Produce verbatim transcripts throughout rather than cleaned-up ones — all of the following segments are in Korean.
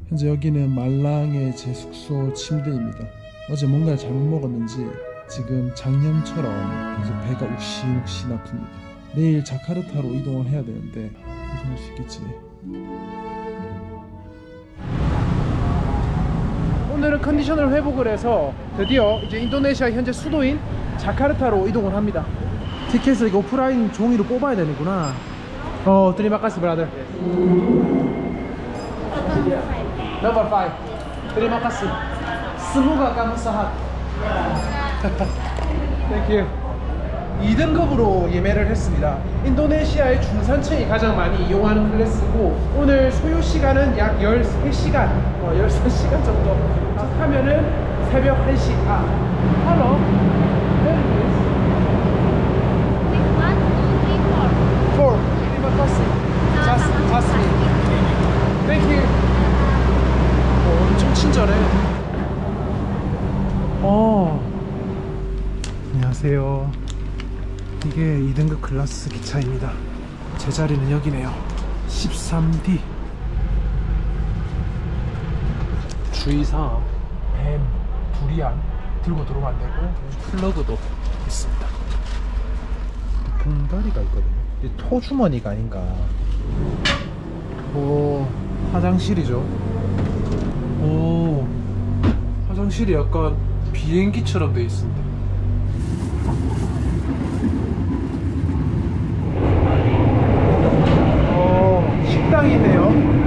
현재 여기는 말랑의 제 숙소 침대입니다. 어제 뭔가를 잘못 먹었는지 지금 작년처럼 계속 배가 욱신욱신 아픕니다. 내일 자카르타로 이동을 해야 되는데 이동할 수 있겠지? 오늘은 컨디션을 회복을 해서 드디어 이제 인도네시아 현재 수도인 자카르타로 이동을 합니다. 티켓을 이거 오프라인 종이로 뽑아야 되는구나. 어, 드리마카스 브라더. 넘버 파이브. 드리마카스. 스무가 까무사핫. 땡큐. 이 등급으로 예매를 했습니다. 인도네시아의 중산층이 가장 많이 이용하는 클래스고 오늘 소요 시간은 약 열세 시간, 어, 열세 시간 정도 하면은 새벽 한 시. 아, hello. Where is one, two, three, four. four. Terima kasih. Just, just me. Thank you. 어, 엄청 친절해. 어. 안녕하세요. 이게 이 등급 클래스 기차입니다. 제 자리는 여기네요. 십삼 디. 주의사항: 뱀, 두리안 들고 들어오면 안 되고 플러그도 있습니다. 봉다리가 있거든요. 이게 토주머니가 아닌가. 오, 화장실이죠. 오, 화장실이 약간 비행기처럼 되어 있습니다. 오, 식당이네요.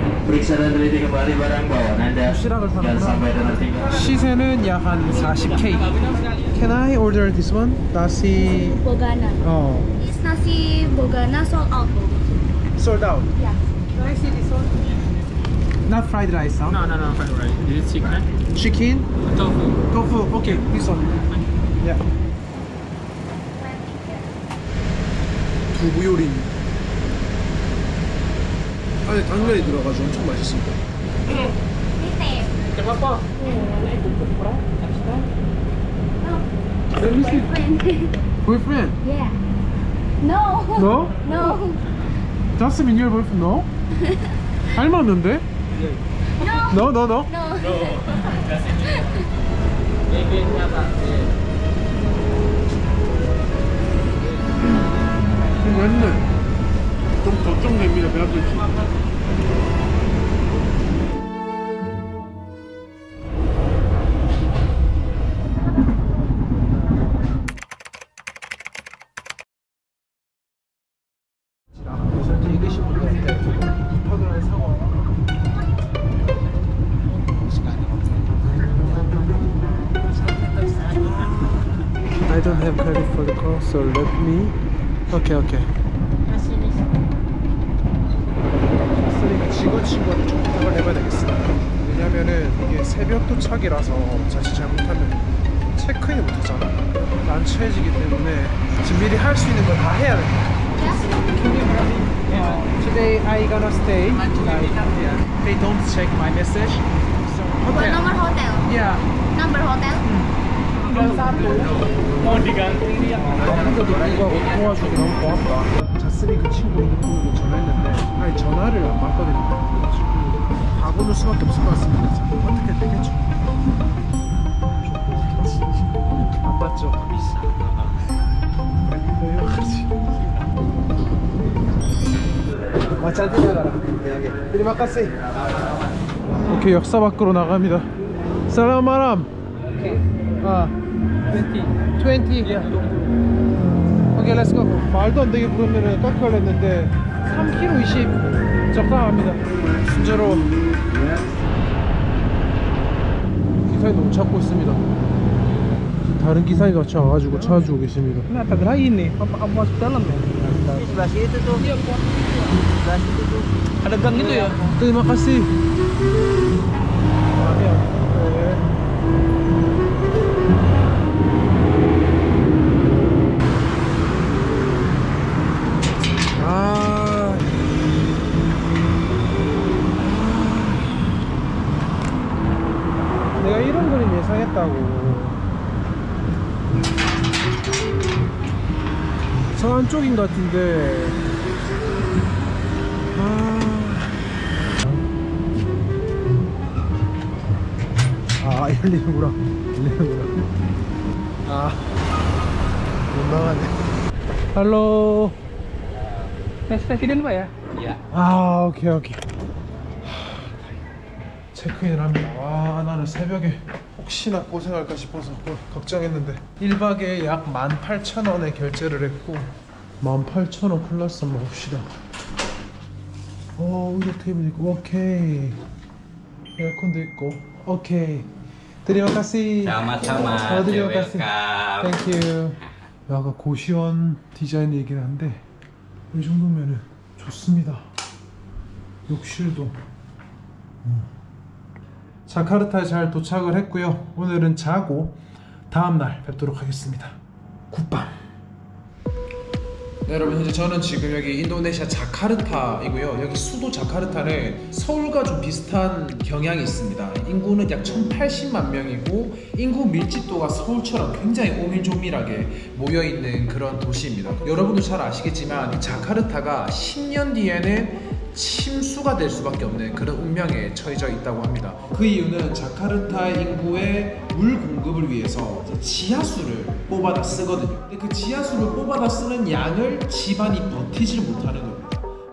도시락을 파는구나. 시세는 약 한 사십 케이. Can I order this one? Nasi Bogana. 어. This nasi bogana sold out. Sold out. Yeah. Can I see this one? Not fried rice, huh? No, no, no, fried rice. This is chicken. Chicken? Tofu. Tofu. Okay, this one. Yeah. 두부 요리. 안에 당면이 들어가지고 엄청 맛있습니다. Kenapa? Let me see. Boyfriend. Boyfriend? Yeah. No. No? No. Jasmine, your boyfriend? No? 닮았는데? No. No, no, no. No. 맨날 좀 걱정됩니다. 배 아플지. 되게 쉽은 건데 급하게 사고. I don't have credit for the car, so let me. Okay, okay. 자스리가 직원 친구한테 좀 부탁을 해봐야 되겠어. 왜냐면은 이게 새벽 도착이라서 자칫 잘못하면 체크인을 못하잖아. 난처해지기 때문에 지금 미리 할 수 있는 거 다 해야 돼. Today I gonna stay. Like, yeah. They don't check my message. So What hotel. number hotel? Yeah. Number hotel? Mau diganti dia. 아무도 불구하고 도와주기 너무 고맙다. 자스민 그 친구 이름으로 전화했는데 아니 전화를 안 받거든요. 그래가지고 가보는 수밖에 없을 것 같습니다. 어떻게 되겠죠? 안 받죠? 비싸. 마찬 뛰어가라. 드리마카세. 오케이, 역사 밖으로 나갑니다. 살라마람. 아, 이십. 오케이, 렛츠고. 말도 안 되게 부르면은 깎을 했는데 삼 킬로미터 이십 적당합니다. 순저로 기사님 너무 찾고 있습니다. 다른 기사님 같이 와가지고 찾아주고 계십니다. Kenapa gerak ini? Apa kamu masuk dalam ya? Sebelah situ tuh. Sebelah situ tuh. Ada gang itu ya? Terima kasih. 아, 내가 이런 그림 예상했다고. 저 안쪽인 것 같은데. 아, 아 열리는구나. 열리는구나. 아 민망하네. Halo. Tes presiden Pak ya? Iya. 아 오케이 오케이. 체크인을 합니다. 와 나는 새벽에 혹시나 고생할까 싶어서 걱정했는데 일 박에 약 만 팔천 원에 결제를 했고 만 팔천 원 플러스 한번 봅시다. 어 의자 테이블 있고 오케이 에어컨도 있고 오케이 드리마카시 Sama-sama. 어 You're 드리마카시 welcome. 땡큐. 약간 고시원 디자인이긴 한데 이 정도면은 좋습니다. 욕실도 음. 자카르타에 잘 도착을 했고요. 오늘은 자고 다음날 뵙도록 하겠습니다. 굿밤. 네, 여러분 현재 저는 지금 여기 인도네시아 자카르타이고요. 여기 수도 자카르타는 서울과 좀 비슷한 경향이 있습니다. 인구는 약 천팔십만 명이고 인구 밀집도가 서울처럼 굉장히 오밀조밀하게 모여있는 그런 도시입니다. 여러분도 잘 아시겠지만 이 자카르타가 십 년 뒤에는 침수가 될 수밖에 없는 그런 운명에 처해져 있다고 합니다. 그 이유는 자카르타 인구의 물 공급을 위해서 지하수를 뽑아다 쓰거든요. 근데 그 지하수를 뽑아다 쓰는 양을 집안이 버티질 못하는 겁니다.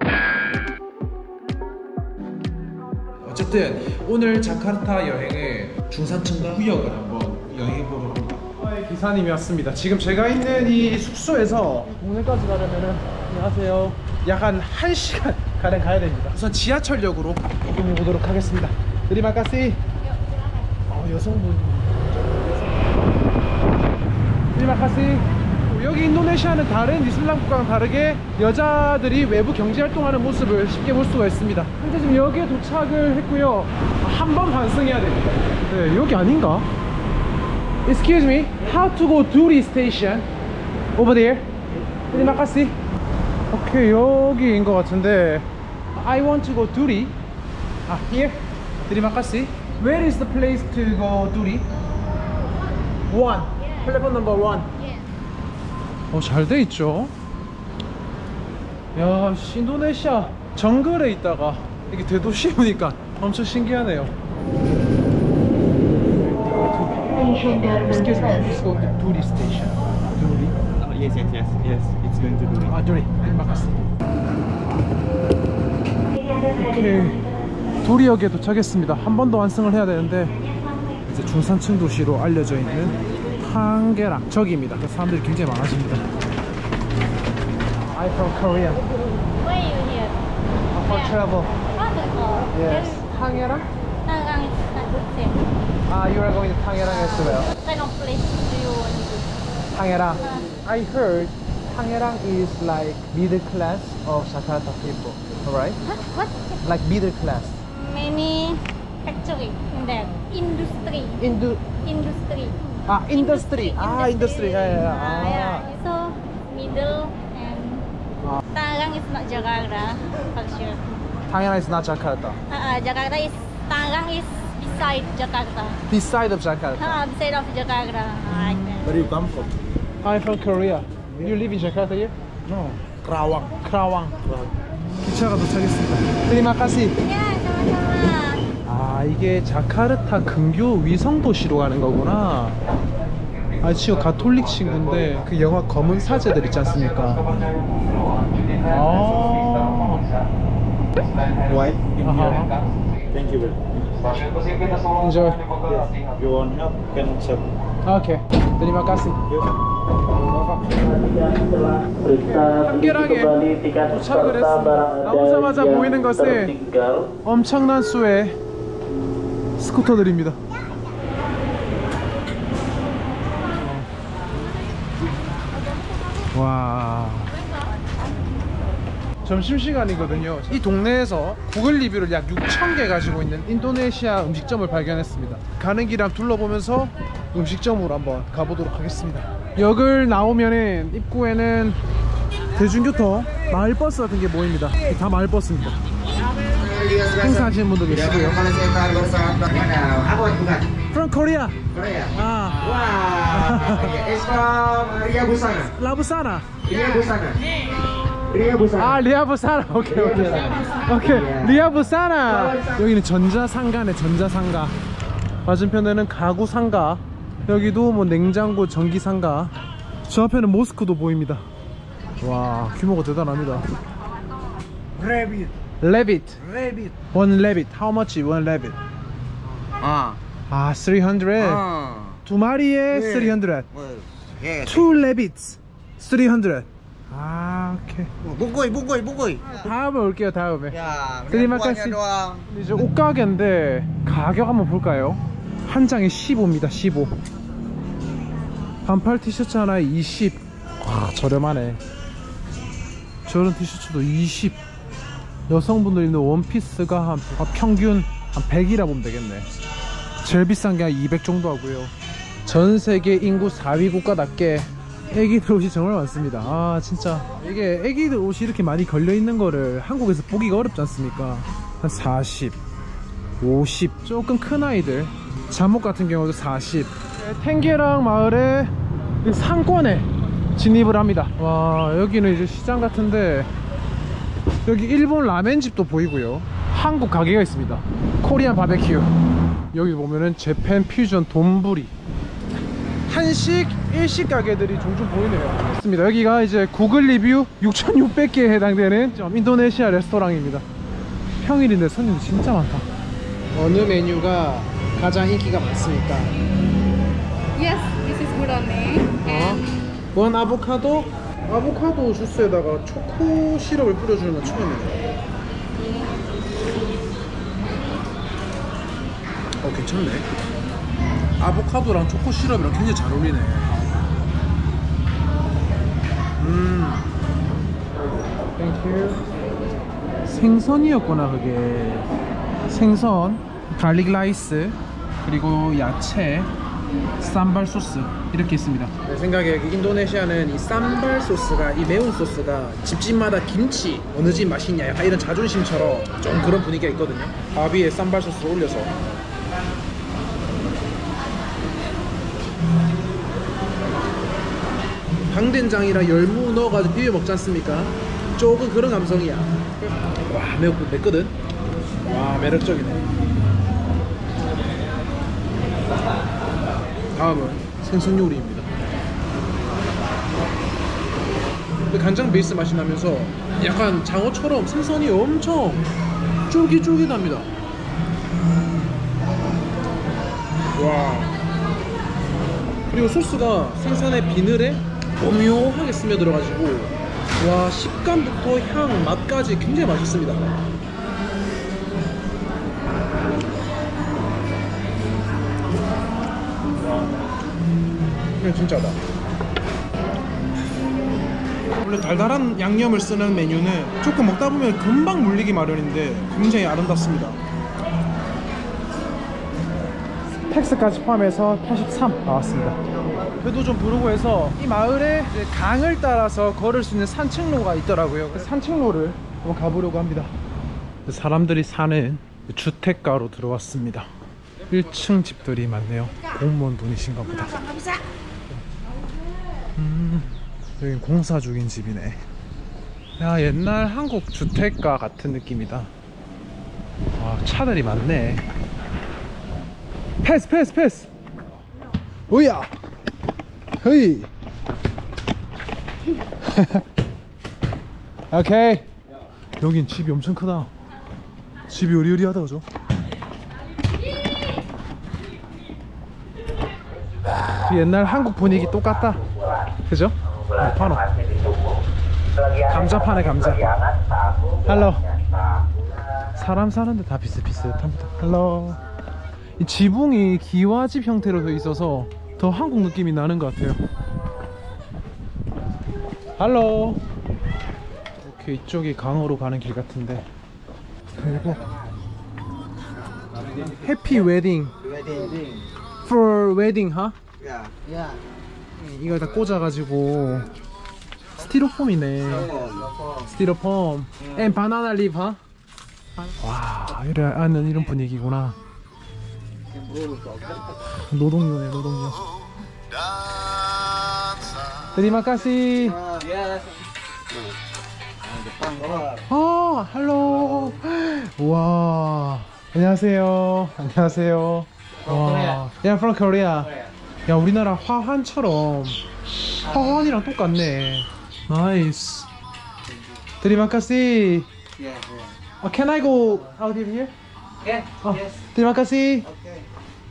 어쨌든 오늘 자카르타 여행의 중산층과 구역을 한번 여행해보도록 합니다. 기사님이 왔습니다. 지금 제가 있는 이 숙소에서 동네까지 가려면은 안녕하세요. 약 한 한 시간 가량 가야 됩니다. 우선 지하철역으로 이동해 보도록 하겠습니다. 드리마카시. 어, 여성분. 드리마카시. 여기 인도네시아는 다른 이슬람 국가랑 다르게 여자들이 외부 경제 활동하는 모습을 쉽게 볼 수가 있습니다. 현재 지금 여기에 도착을 했고요. 한 번 환승해야 됩니다. 네, 여기 아닌가? Excuse me, how to go Duri station? Over there. 드리마카시. 오케이, 여기인 것 같은데 I want to go Duri. 아, here. 드리마카시. Where is the place to go Duri? One. 텔레폰 넘버 one. 어, 잘 돼 있죠. 야, 인도네시아 정글에 있다가 이게 대도시에 오니까 엄청 신기하네요. Excuse me, let's go to Duri station. Duri. Oh, yes, yes, yes, yes. It's going to do it. 아, Duri. 마카스. 오케이. 도리역에 도착했습니다. 한 번 더 완승을 해야 되는데 이제 중산층 도시로 알려져 있는 탕게랑 저기입니다. 사람들이 굉장히 많아집니다. I'm from Korea. Where are you here? For travel. Protocol. Yes. 탕게랑? Tangerang is not the same. Ah, you are going to Tangerang as well. What kind of place do you want to go? Tangerang. I heard Tangerang is like middle class of Jakarta people. Alright? Huh? What? Like middle class. Many factory in there. Industry. Indu Industry. Ah, industry. Ah, industry. Yeah, yeah, yeah. Ah, yeah. Ah. So middle and Ah. Tangerang is not Jakarta for sure. Tangerang is not Jakarta. Uh, uh, Jakarta is Tangerang is beside Jakarta. Beside of Jakarta. Uh, beside of Jakarta. Like that. Where you come from? I'm from Korea. You live in Jakarta here? No. Kerawang. 크라왕. 기차가 도착했습니다. 드리마카시. Yeah, sama-sama. 아, 이게 자카르타 근교 위성 도시로 가는 거구나. 아, 친구 가톨릭 친구인데 그 영화 검은 사제들 있지 않습니까? 아. White. 아하. Thank you very much. Enjoy. You want help? Can serve. 오케이. 드리마카시. 한계랑에 도착을 했습니다. 나오자마자 보이는 것은 엄청난 수의 스쿠터들입니다. 와. 점심시간이거든요. 이 동네에서 구글 리뷰를 약 육천 개 가지고 있는 인도네시아 음식점을 발견했습니다. 가는 길 한번 둘러보면서 음식점으로 한번 가보도록 하겠습니다. 역을 나오면은 입구에는 대중교통 마을버스 같은 게 보입니다. 다 마을버스입니다. 행사하시는 분도 계시고요. From Korea. Korea. 아. Wow. It's from Ria Busana. 라부사나. Ria Busana. Ria Busana. 아, 리아부사나. 오케이, 오케이. 오케이. 리아부사나. 여기는 전자상가네, 전자상가. 맞은편에는 가구 상가, 여기도 뭐 냉장고, 전기 상가. 저 앞에는 모스크도 보입니다. 와, 규모가 대단합니다. Rabbit. Rabbit. Rabbit. One rabbit. How much one rabbit? Ah. 아, 삼백. Ah. 두 마리에 네. 삼백. Well, yeah. Two rabbits. 삼백. 아, 오케이. Bungkoy, bungkoy, bungkoy. 다음에 올게요, 다음에. Ya, Terima kuahnya kasih. doang. 이제 옷가게인데 가격 한번 볼까요? 한 장에 십오입니다. 십오. 반팔 티셔츠 하나에 이십. 와, 저렴하네. 저런 티셔츠도 이십. 여성분들 입는 원피스가 한 아, 평균 한 백이라 보면 되겠네. 제일 비싼 게 한 이백 정도 하고요. 전 세계 인구 사 위 국가답게 애기들 옷이 정말 많습니다. 아, 진짜 이게 애기들 옷이 이렇게 많이 걸려있는 거를 한국에서 보기가 어렵지 않습니까? 한 사십, 오십. 조금 큰 아이들 잠옷 같은 경우도 사십. 탱게랑 마을의 상권에 진입을 합니다. 와, 여기는 이제 시장 같은데 여기 일본 라멘집도 보이고요, 한국 가게가 있습니다. 코리안 바베큐. 여기 보면은 재팬 퓨전 돈부리, 한식, 일식 가게들이 종종 보이네요. 맞습니다. 여기가 이제 구글 리뷰 육천육백 개에 해당되는 좀 인도네시아 레스토랑입니다. 평일인데 손님이 진짜 많다. 어느 메뉴가 가장 인기가 많습니까? Yes, this is gurame. And 원 아보카도? 아보카도 주스에다가 초코 시럽을 뿌려주는 건 처음이네. 어, 괜찮네. 아보카도랑 초코 시럽이랑 굉장히 잘 어울리네. 음. 땡큐. 생선이었구나, 그게. 생선, 갈릭 라이스, 그리고 야채, 쌈발 소스 이렇게 있습니다. 내 생각에 인도네시아는 이 쌈발 소스가, 이 매운 소스가 집집마다 김치 어느 집 맛있냐 약간 이런 자존심처럼 좀 그런 분위기가 있거든요. 밥 위에 쌈발 소스를 올려서. 강된장이랑 열무 넣어가지고 비벼 먹지 않습니까? 조금 그런 감성이야. 와, 매웠고 맵거든. 와, 매력적이네. 다음은 생선 요리입니다. 간장 베이스 맛이 나면서 약간 장어처럼 생선이 엄청 쫄깃쫄깃합니다. 와. 그리고 소스가 생선의 비늘에 오묘하게 스며들어가지고 와, 식감부터 향, 맛까지 굉장히 맛있습니다. 이건 진짜다. 원래 달달한 양념을 쓰는 메뉴는 조금 먹다 보면 금방 물리기 마련인데 굉장히 아름답습니다. 텍스까지 포함해서 팔십삼 나왔습니다. 배도 좀 부르고 해서 이 마을에 이제 강을 따라서 걸을 수 있는 산책로가 있더라고요. 그래서 산책로를 한번 가보려고 합니다. 사람들이 사는 주택가로 들어왔습니다. 일 층 집들이 많네요. 공무원 분이신가 보다. 음, 여긴 공사 중인 집이네. 야, 옛날 한국 주택가 같은 느낌이다. 와, 차들이 많네. 패스 패스 패스. 오야. 헤이. 오케이. 여긴 집이 엄청 크다. 집이 으리으리하다, 그죠? 옛날 한국 분위기 똑같다, 그죠? 아, 파노. 감자 파네, 감자. 헬로. 사람 사는데 다 비슷비슷합니다. 헬로. 이 지붕이 기와집 형태로 되어 있어서 더 한국 느낌이 나는 것 같아요. 헬로. 이렇게 이쪽이 강으로 가는 길 같은데. 그리고 해피 웨딩. Wedding. For wedding, huh? Ya. Ya. 이걸 다 꽂아가지고 스티로폼이네. 스티로폼. And banana leaf, huh? 와, 이래 아는 이런 분위기구나. 노동요네, 노동요. Terima kasih. Yes. 아, 헬로. 와, 안녕하세요. 안녕하세요. 와, yeah, from Korea. 야, 우리나라 화환처럼 화환이랑 똑같네. 나이스. Terima kasih. Yeah, yeah. Oh, can I go out of here? Yeah, Oh, yes. terima kasih. Okay.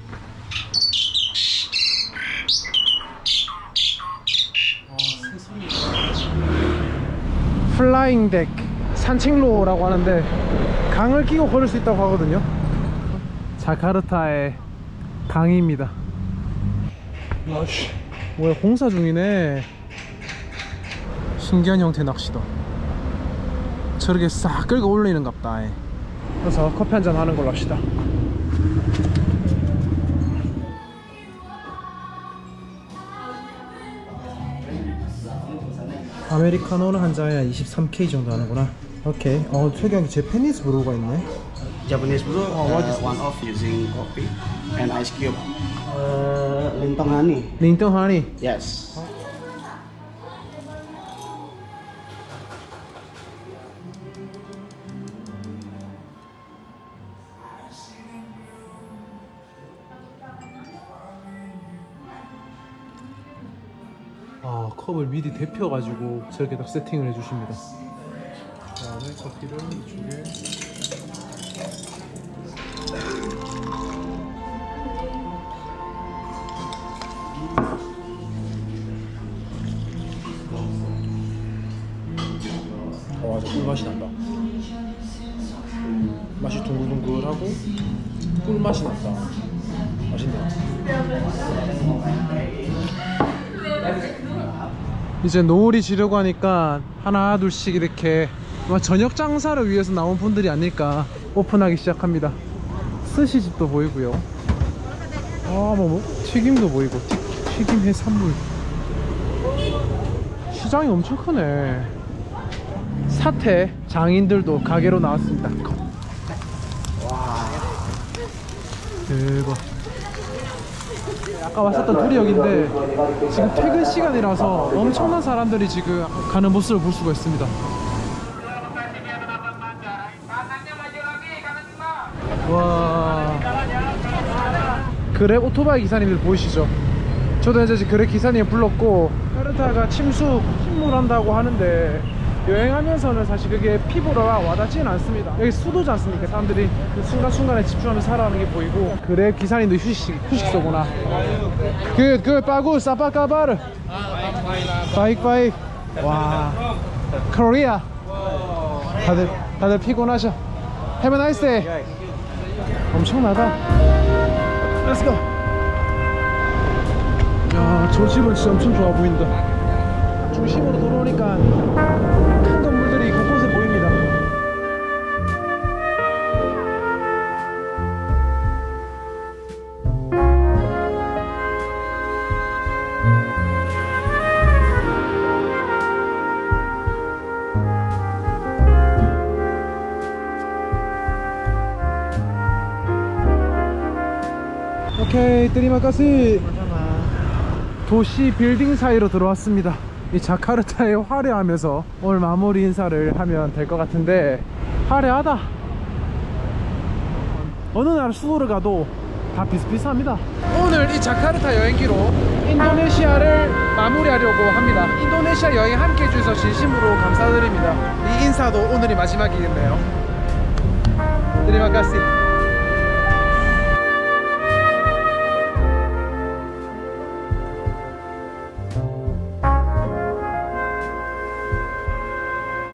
플라잉 덱 산책로라고 하는데 강을 끼고 걸을 수 있다고 하거든요. 자카르타의 강입니다. 아씨, 뭐야, 공사 중이네. 신기한 형태 낚시다. 저렇게 싹 끌고 올리는 갑다. 그래서 커피 한잔 하는 걸로 합시다. 아메리카노는 한 잔에 이십삼 케이 정도 하는구나. 오케이. 어, 특이하게 제페니스 브루가 있네. Japanese brew, Oh, what uh, is one off using coffee and ice cube. Uh, lintong honey. 링턴 하니. Yes. 아, 컵을 미리 데펴가지고 저렇게 딱 세팅을 해주십니다. 그다음에 커피를 이쪽에. 와, 저 꿀맛이 난다. 맛이 둥글둥글하고 꿀맛이 난다. 맛있네. 이제 노을이 지려고 하니까 하나 둘씩 이렇게 저녁 장사를 위해서 나온 분들이 아닐까 오픈하기 시작합니다. 스시집도 보이고요. 아, 뭐, 뭐 튀김도 보이고 튀, 튀김 해산물. 시장이 엄청 크네. 사태 장인들도 가게로 나왔습니다. 와, 대박. 아까 왔었던 두리역인데 지금 퇴근 시간이라서 엄청난 사람들이 지금 가는 모습을 볼 수가 있습니다. 와, 그랩 오토바이 기사님들 보이시죠? 저도 이제 그랩 기사님 불렀고, 카르타가 침수 침몰한다고 하는데 여행하면서는 사실 그게 피부가 와닿지는 않습니다. 여기 수도지 않습니까? 사람들이 그 순간순간에 집중하면서 살아가는 게 보이고. 그래, 기사님도 휴식, 휴식소구나. 그, 그, 빠구, 사파카바르. 바익, 바익. 와, 코리아. 다들, 다들 피곤하셔. Have a nice day. 엄청나다. Let's go. 야, 저 집은 진짜 엄청 좋아 보인다. 중심으로 돌아오니까 큰 건물들이 곳곳에 보입니다. 오케이, 테리마카시. 도시 빌딩 사이로 들어왔습니다. 이 자카르타에 화려하면서 오늘 마무리 인사를 하면 될 것 같은데, 화려하다. 어느 나라 수도를 가도 다 비슷비슷합니다. 오늘 이 자카르타 여행기로 인도네시아를 마무리하려고 합니다. 인도네시아 여행 함께 해주셔서 진심으로 감사드립니다. 이 인사도 오늘이 마지막이겠네요. 테리마카시.